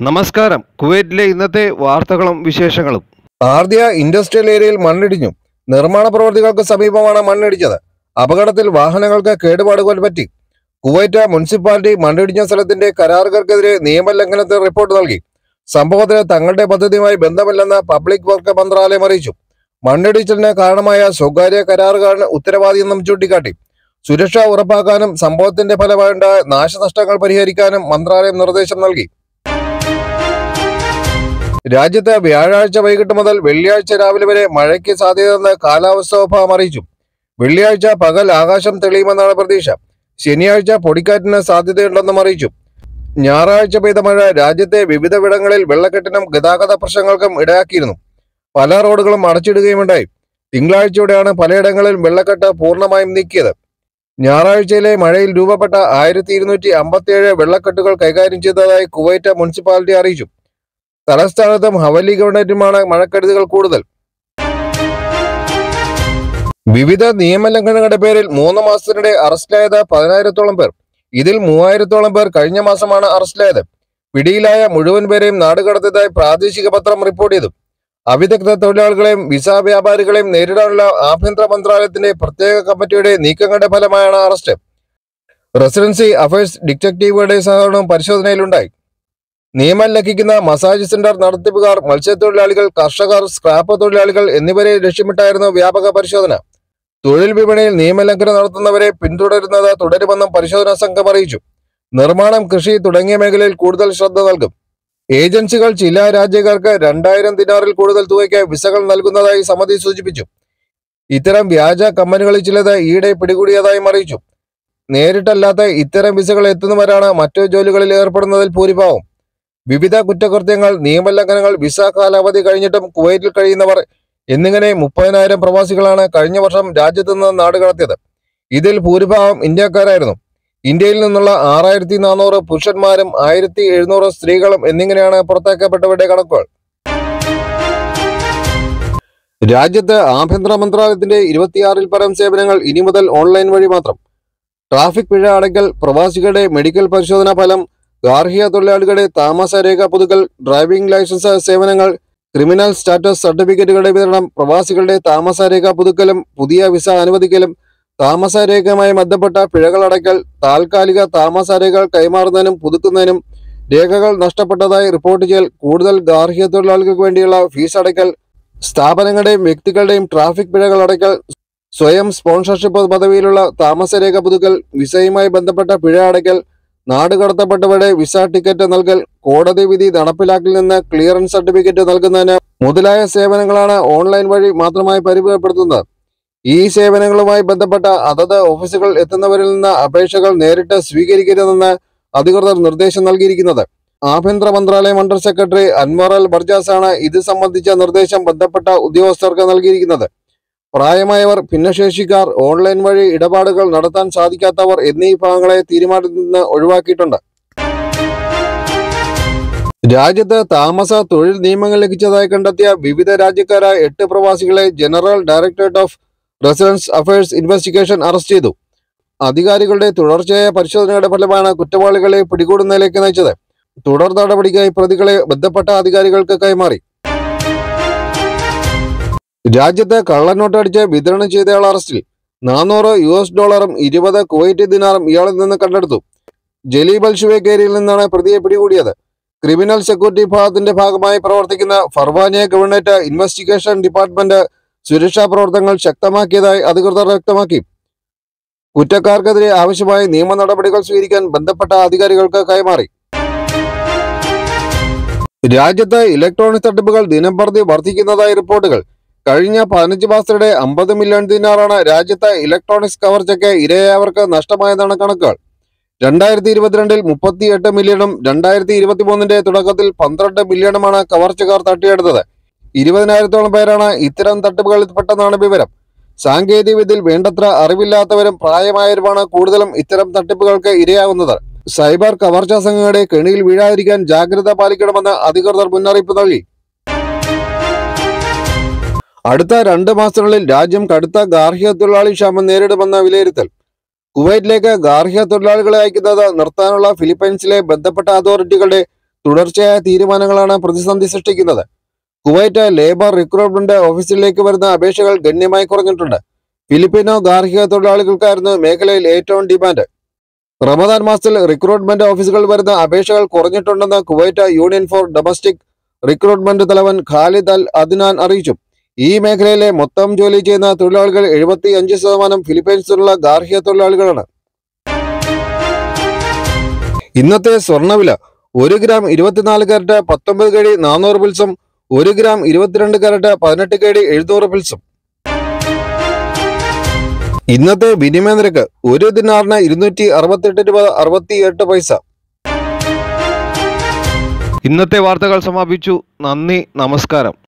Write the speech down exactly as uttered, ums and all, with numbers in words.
നമസ്കാരം. കുവൈറ്റിലെ ഇന്നത്തെ വാർത്തകളും വിശേഷങ്ങളും. ആർദിയ ഇൻഡസ്ട്രിയൽ ഏരിയയിൽ മണ്ണിടിഞ്ഞു. നിർമ്മാണ പ്രവൃത്തികൾക്ക് സമീപമാണ് മണ്ണിടിച്ചത്. അപകടത്തിൽ വാഹനങ്ങൾക്ക് കേടുപാടുകൾ പറ്റി. കുവൈറ്റ് മുനിസിപ്പാലിറ്റി മണ്ണിടിഞ്ഞ സ്ഥലത്തിന്റെ കരാറുകാർക്കെതിരെ നിയമലംഘനത്തിന് റിപ്പോർട്ട് നൽകി. സംഭവത്തിന് തങ്ങളുടെ പദ്ധതിയുമായി ബന്ധമില്ലെന്ന് പബ്ലിക് വർക്ക് മന്ത്രാലയം അറിയിച്ചു. മണ്ണിടിച്ചിലിന് കാരണമായ സ്വകാര്യ കരാറുകാരന് ഉത്തരവാദിയെന്നും ചൂണ്ടിക്കാട്ടി. സുരക്ഷ ഉറപ്പാക്കാനും സംഭവത്തിന്റെ ഫലമായുണ്ടായ നാശനഷ്ടങ്ങൾ പരിഹരിക്കാനും മന്ത്രാലയം നിർദ്ദേശം നൽകി. രാജ്യത്ത് വ്യാഴാഴ്ച വൈകിട്ട് മുതൽ വെള്ളിയാഴ്ച രാവിലെ വരെ മഴയ്ക്ക് സാധ്യതയെന്ന് കാലാവസ്ഥാ വിഭാഗം അറിയിച്ചു. വെള്ളിയാഴ്ച പകൽ ആകാശം തെളിയുമെന്നാണ് പ്രതീക്ഷ. ശനിയാഴ്ച പൊടിക്കാറ്റിന് സാധ്യതയുണ്ടെന്നും അറിയിച്ചു. ഞായറാഴ്ച പെയ്ത മഴ രാജ്യത്തെ വിവിധയിടങ്ങളിൽ വെള്ളക്കെട്ടിനും ഗതാഗത പ്രശ്നങ്ങൾക്കും ഇടയാക്കിയിരുന്നു. പല റോഡുകളും അടച്ചിടുകയുമുണ്ടായി. തിങ്കളാഴ്ചയോടെയാണ് പലയിടങ്ങളിലും വെള്ളക്കെട്ട് പൂർണ്ണമായും നീക്കിയത്. ഞായറാഴ്ചയിലെ മഴയിൽ രൂപപ്പെട്ട ആയിരത്തി ഇരുന്നൂറ്റി അമ്പത്തി ഏഴ് വെള്ളക്കെട്ടുകൾ കൈകാര്യം ചെയ്തതായി കുവൈറ്റ് മുനിസിപ്പാലിറ്റി അറിയിച്ചു. തലസ്ഥാനത്തും ഹവലി ഗവൺമെന്റുമാണ് മഴക്കെടുതികൾ കൂടുതൽ. വിവിധ നിയമലംഘനങ്ങളുടെ പേരിൽ മൂന്ന് മാസത്തിനിടെ അറസ്റ്റിലായത് പതിനായിരത്തോളം പേർ. ഇതിൽ മൂവായിരത്തോളം പേർ കഴിഞ്ഞ മാസമാണ് അറസ്റ്റിലായത്. പിടിയിലായ മുഴുവൻ പേരെയും നാടുകടത്തിയതായി പ്രാദേശിക പത്രം റിപ്പോർട്ട് ചെയ്തു. അവിദഗ്ധ തൊഴിലാളികളെയും വിസ വ്യാപാരികളെയും നേരിടാനുള്ള ആഭ്യന്തര മന്ത്രാലയത്തിന്റെ പ്രത്യേക കമ്മിറ്റിയുടെ നീക്കങ്ങളുടെ ഫലമായാണ് അറസ്റ്റ്. റെസിഡൻസി അഫയേഴ്സ് ഡിറ്റക്റ്റീവുകളുടെ സഹകരണവും പരിശോധനയിലുണ്ടായി. നിയമം ലംഘിക്കുന്ന മസാജ് സെന്റർ നടത്തിപ്പുകാർ, മത്സ്യത്തൊഴിലാളികൾ, കർഷകർ, സ്ക്രാപ്പ് തൊഴിലാളികൾ എന്നിവരെ ലക്ഷ്യമിട്ടായിരുന്നു വ്യാപക പരിശോധന. തൊഴിൽ വിപണിയിൽ നിയമലംഘനം നടത്തുന്നവരെ പിന്തുടരുന്നത് തുടരുമെന്നും പരിശോധനാ സംഘം അറിയിച്ചു. നിർമ്മാണം, കൃഷി തുടങ്ങിയ മേഖലയിൽ കൂടുതൽ ശ്രദ്ധ നൽകും. ഏജൻസികൾ ചില രാജ്യക്കാർക്ക് രണ്ടായിരം ദിനാറിൽ കൂടുതൽ തുകയ്ക്ക് വിസകൾ നൽകുന്നതായി സമിതി സൂചിപ്പിച്ചു. ഇത്തരം വ്യാജ കമ്പനികളിൽ ചിലത് ഈയിടെ പിടികൂടിയതായും അറിയിച്ചു. നേരിട്ടല്ലാത്ത ഇത്തരം വിസകൾ എത്തുന്നവരാണ് മറ്റു ജോലികളിൽ ഏർപ്പെടുന്നതിൽ ഭൂരിഭാഗം. വിവിധ കുറ്റകൃത്യങ്ങൾ, നിയമലംഘനങ്ങൾ, വിസ കാലാവധി കഴിഞ്ഞിട്ടും കുവൈറ്റിൽ കഴിയുന്നവർ എന്നിങ്ങനെ മുപ്പതിനായിരം പ്രവാസികളാണ് കഴിഞ്ഞ വർഷം രാജ്യത്ത് നിന്ന് നാടുകടത്തിയത്. ഇതിൽ ഭൂരിഭാഗം ഇന്ത്യക്കാരായിരുന്നു. ഇന്ത്യയിൽ നിന്നുള്ള ആറായിരത്തി നാനൂറ് പുരുഷന്മാരും ആയിരത്തി എഴുന്നൂറ് സ്ത്രീകളും എന്നിങ്ങനെയാണ് പുറത്താക്കപ്പെട്ടവരുടെ കണക്കുകൾ. രാജ്യത്ത് ആഭ്യന്തര മന്ത്രാലയത്തിന്റെ ഇരുപത്തിയാറിൽ പരം സേവനങ്ങൾ ഇനി മുതൽ ഓൺലൈൻ വഴി മാത്രം. ട്രാഫിക് പിഴ അടയ്ക്കൽ, പ്രവാസികളുടെ മെഡിക്കൽ പരിശോധനാ ഫലം, ഗാർഹിക തൊഴിലാളികളുടെ താമസ രേഖ പുതുക്കൽ, ഡ്രൈവിംഗ് ലൈസൻസ് സേവനങ്ങൾ, ക്രിമിനൽ സ്റ്റാറ്റസ് സർട്ടിഫിക്കറ്റുകളുടെ വിതരണം, പ്രവാസികളുടെ താമസ രേഖ പുതുക്കലും പുതിയ വിസ അനുവദിക്കലും, താമസ രേഖയുമായി ബന്ധപ്പെട്ട പിഴകൾ അടയ്ക്കൽ, താൽക്കാലിക താമസ രേഖകൾ കൈമാറുന്നതിനും പുതുക്കുന്നതിനും, രേഖകൾ നഷ്ടപ്പെട്ടതായി റിപ്പോർട്ട് ചെയ്യൽ, കൂടുതൽ ഗാർഹിക തൊഴിലാളികൾക്ക് വേണ്ടിയുള്ള ഫീസ് അടയ്ക്കൽ, സ്ഥാപനങ്ങളുടെയും വ്യക്തികളുടെയും ട്രാഫിക് പിഴകൾ അടയ്ക്കൽ, സ്വയം സ്പോൺസർഷിപ്പ് പദവിയിലുള്ള താമസ രേഖ പുതുക്കൽ, വിസയുമായി ബന്ധപ്പെട്ട പിഴ അടയ്ക്കൽ, നാടുകടത്തപ്പെട്ടവരുടെ വിസ ടിക്കറ്റ് നൽകൽ, കോടതി വിധി നടപ്പിലാക്കിൽ നിന്ന് ക്ലിയറൻസ് സർട്ടിഫിക്കറ്റ് നൽകുന്നതിന് മുതലായ സേവനങ്ങളാണ് ഓൺലൈൻ വഴി മാത്രമായി പരിമിതപ്പെടുത്തുന്നത്. ഈ സേവനങ്ങളുമായി ബന്ധപ്പെട്ട അതത് ഓഫീസുകൾ എത്തുന്നവരിൽ നിന്ന് അപേക്ഷകൾ നേരിട്ട് സ്വീകരിക്കരുതെന്ന് അധികൃതർ നിർദ്ദേശം നൽകിയിരിക്കുന്നത്. ആഭ്യന്തര മന്ത്രാലയം under secretary Anwar Al Barjas ആണ് ഇത് സംബന്ധിച്ച നിർദ്ദേശം ബന്ധപ്പെട്ട ഉദ്യോഗസ്ഥർക്ക് നൽകിയിരിക്കുന്നത്. പ്രായമായവർ, ഭിന്നശേഷിക്കാർ, ഓൺലൈൻ വഴി ഇടപാടുകൾ നടത്താൻ സാധിക്കാത്തവർ എന്നീ വിഭാഗങ്ങളെ തീരുമാനത്തിൽ നിന്ന് ഒഴിവാക്കിയിട്ടുണ്ട്. രാജ്യത്ത് താമസ തൊഴിൽ നിയമങ്ങൾ ലംഘിച്ചതായി കണ്ടെത്തിയ വിവിധ രാജ്യക്കാരായ എട്ട് പ്രവാസികളെ general directorate of residence affairs investigation arrest ചെയ്തു. അധികാരികളുടെ തുടർച്ചയായ പരിശോധനയുടെ ഫലമാണ് കുറ്റവാളികളെ പിടികൂടുന്നതിലേക്ക് നയിച്ചത്. തുടർ നടപടിക്കായി പ്രതികളെ ബന്ധപ്പെട്ട അധികാരികൾക്ക് കൈമാറി. രാജ്യത്ത് കള്ളനോട്ട് അടിച്ച് വിതരണം ചെയ്തയാൾ അറസ്റ്റിൽ. നാനൂറ് യു എസ് ഡോളറും ഇരുപത് കുവൈറ്റ് ദിനാറും ഇയാളിൽ നിന്ന് കണ്ടെടുത്തു. ജലീബ് അൽ ഷുവൈക്ക് ഏരിയയിൽ നിന്നാണ് പ്രതിയെ പിടികൂടിയത്. ക്രിമിനൽ സെക്യൂരിറ്റി വിഭാഗത്തിന്റെ ഭാഗമായി പ്രവർത്തിക്കുന്ന ഫർവാനിയ ഗവൺമെന്റ് ഇൻവെസ്റ്റിഗേഷൻ ഡിപ്പാർട്ട്മെന്റ് സുരക്ഷാ പ്രവർത്തനങ്ങൾ ശക്തമാക്കിയതായി അധികൃതർ വ്യക്തമാക്കി. കുറ്റക്കാർക്കെതിരെ ആവശ്യമായ നിയമ നടപടികൾ സ്വീകരിക്കാൻ ബന്ധപ്പെട്ട അധികാരികൾക്ക് കൈമാറി. രാജ്യത്ത് ഇലക്ട്രോണിക് തട്ടിപ്പുകൾ ദിനംപ്രതി വർദ്ധിക്കുന്നതായി റിപ്പോർട്ടുകൾ. കഴിഞ്ഞ പതിനഞ്ച് മാസത്തിനിടെ അമ്പത് മില്യൺ ദിനാറാണ് രാജ്യത്തെ ഇലക്ട്രോണിക്സ് കവർച്ചയ്ക്ക് ഇരയായവർക്ക് നഷ്ടമായതാണ് കണക്കുകൾ. രണ്ടായിരത്തി ഇരുപത്തിരണ്ടിൽ മുപ്പത്തി എട്ട് മില്യണും രണ്ടായിരത്തി ഇരുപത്തി മൂന്നിന്റെ തുടക്കത്തിൽ പന്ത്രണ്ട് മില്യണുമാണ് കവർച്ചക്കാർ തട്ടിയെടുത്തത്. ഇരുപതിനായിരത്തോളം പേരാണ് ഇത്തരം തട്ടിപ്പുകളിൽപ്പെട്ടെന്നാണ് വിവരം. സാങ്കേതിക വിദ്യയിൽ വേണ്ടത്ര അറിവില്ലാത്തവരും പ്രായമായവരുമാണ് കൂടുതലും ഇത്തരം തട്ടിപ്പുകൾക്ക് ഇരയാകുന്നത്. സൈബർ കവർച്ചാ സംഘങ്ങളുടെ കെണിയിൽ വീഴാതിരിക്കാൻ ജാഗ്രത പാലിക്കണമെന്ന് അധികൃതർ മുന്നറിയിപ്പ് നൽകി. അടുത്ത രണ്ട് മാസത്തിനുള്ളിൽ രാജ്യം കടുത്ത ഗാർഹിക തൊഴിലാളി ക്ഷാമം നേരിടുമെന്ന വിലയിരുത്തൽ. കുവൈറ്റിലേക്ക് ഗാർഹിക തൊഴിലാളികളെ അയക്കുന്നത് നിർത്താനുള്ള ഫിലിപ്പൈൻസിലെ ബന്ധപ്പെട്ട അതോറിറ്റികളുടെ തുടർച്ചയായ തീരുമാനങ്ങളാണ് പ്രതിസന്ധി സൃഷ്ടിക്കുന്നത്. കുവൈറ്റ് ലേബർ റിക്രൂട്ട്മെന്റ് ഓഫീസിലേക്ക് വരുന്ന അപേക്ഷകൾ ഗണ്യമായി കുറഞ്ഞിട്ടുണ്ട്. ഫിലിപ്പിനോ ഗാർഹിക തൊഴിലാളികൾക്കായിരുന്നു മേഖലയിൽ ഏറ്റവും ഡിമാൻഡ്. റമദാൻ മാസത്തിൽ റിക്രൂട്ട്മെന്റ് ഓഫീസുകൾ വരുന്ന അപേക്ഷകൾ കുറഞ്ഞിട്ടുണ്ടെന്ന് Kuwait union for domestic recruitment തലവൻ ഖാലിദ് അൽ അദ്നാൻ അറിയിച്ചു. ഈ മേഖലയിലെ മൊത്തം ജോലി ചെയ്യുന്ന തൊഴിലാളികൾ എഴുപത്തി അഞ്ച് ശതമാനം ഫിലിപ്പൈൻസിലുള്ള ഗാർഹിക തൊഴിലാളികളാണ്. ഇന്നത്തെ സ്വർണ്ണവില: ഒരു ഗ്രാം ഇരുപത്തിനാല് കാരറ്റ് പത്തൊമ്പത് കെ ഡി നാനൂറ് പിൽസും ഒരു ഗ്രാം ഇരുപത്തിരണ്ട് കാരറ്റ് പതിനെട്ട് കെ ഡി എഴുന്നൂറ് പിൽസും. ഇന്നത്തെ വിനിമയ നിരക്ക് ഒരു ദിനാറിന് ഇരുന്നൂറ്റി അറുപത്തെട്ട് രൂപ അറുപത്തി എട്ട് പൈസ. ഇന്നത്തെ വാർത്തകൾ സമാപിച്ചു. നന്ദി, നമസ്കാരം.